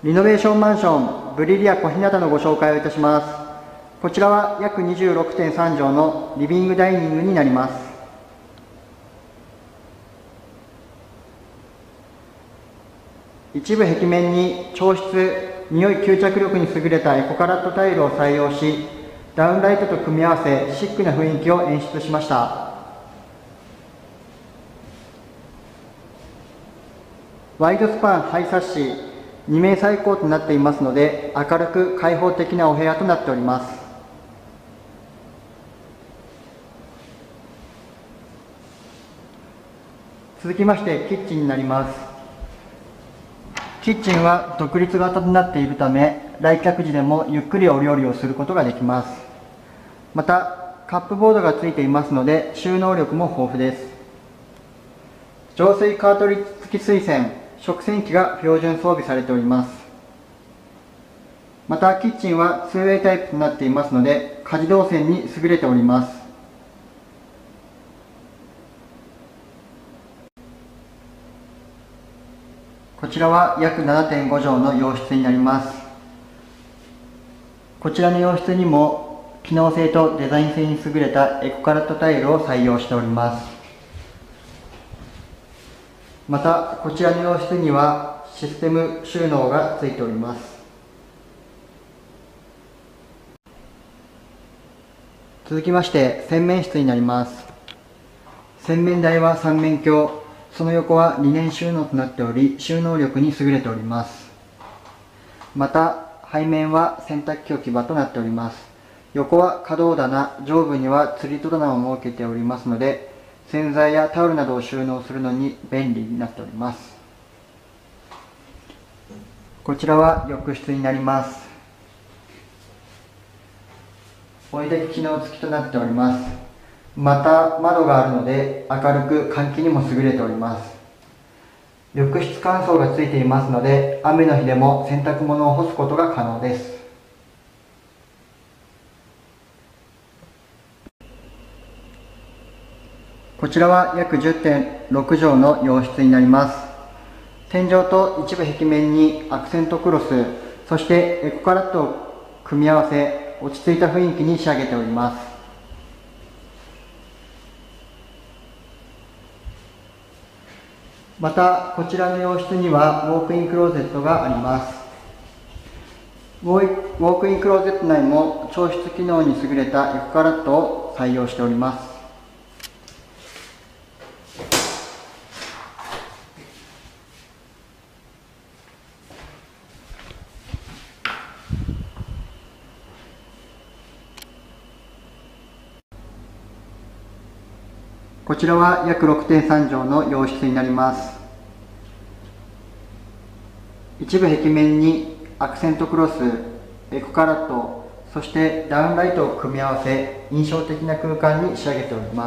リノベーションマンションブリリア小日向のご紹介をいたします。こちらは約 26.3 畳のリビングダイニングになります。一部壁面に調湿、匂い吸着力に優れたエコカラットタイルを採用し、ダウンライトと組み合わせシックな雰囲気を演出しました。ワイドスパンハイサッシ2名最高となっていますので、明るく開放的なお部屋となっております。続きましてキッチンになります。キッチンは独立型となっているため、来客時でもゆっくりお料理をすることができます。またカップボードがついていますので、収納力も豊富です。浄水カートリッジ付き水栓、食洗機が標準装備されております。またキッチンは 2way タイプとなっていますので、家事動線に優れております。こちらは約 7.5 畳の洋室になります。こちらの洋室にも機能性とデザイン性に優れたエコカラットタイルを採用しております。またこちらの洋室にはシステム収納がついております。続きまして洗面室になります。洗面台は三面鏡、その横は2年収納となっており、収納力に優れております。また背面は洗濯機置き場となっております。横は可動棚、上部には吊り戸棚を設けておりますので、洗剤やタオルなどを収納するのに便利になっております。こちらは浴室になります。追い焚き機能付きとなっております。また窓があるので明るく換気にも優れております。浴室乾燥がついていますので、雨の日でも洗濯物を干すことが可能です。こちらは約 10.6 畳の洋室になります。天井と一部壁面にアクセントクロス、そしてエコカラットを組み合わせ、落ち着いた雰囲気に仕上げております。またこちらの洋室にはウォークインクローゼットがあります。ウォークインクローゼット内も調湿機能に優れたエコカラットを採用しております。こちらは約 6.3 畳の洋室になります。一部壁面にアクセントクロス、エコカラット、そしてダウンライトを組み合わせ、印象的な空間に仕上げております。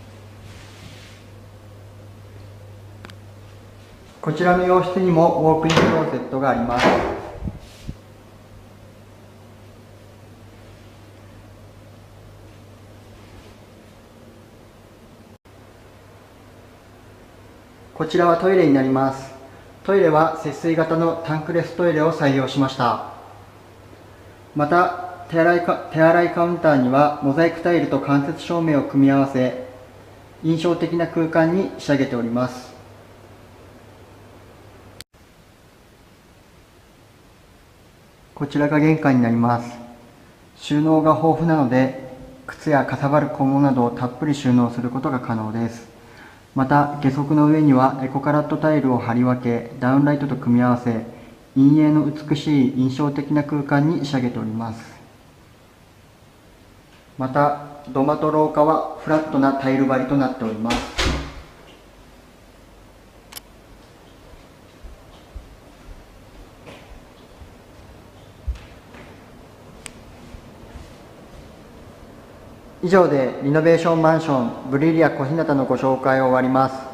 こちらの洋室にもウォークインクローゼットがあります。こちらはトイレになります。トイレは節水型のタンクレストイレを採用しました。また手洗いカウンターにはモザイクタイルと間接照明を組み合わせ、印象的な空間に仕上げております。こちらが玄関になります。収納が豊富なので、靴やかさばる小物などをたっぷり収納することが可能です。また下足の上にはエコカラットタイルを貼り分け、ダウンライトと組み合わせ、陰影の美しい印象的な空間に仕上げております。また土間と廊下はフラットなタイル張りとなっております。以上でリノベーションマンションブリリア小日向のご紹介を終わります。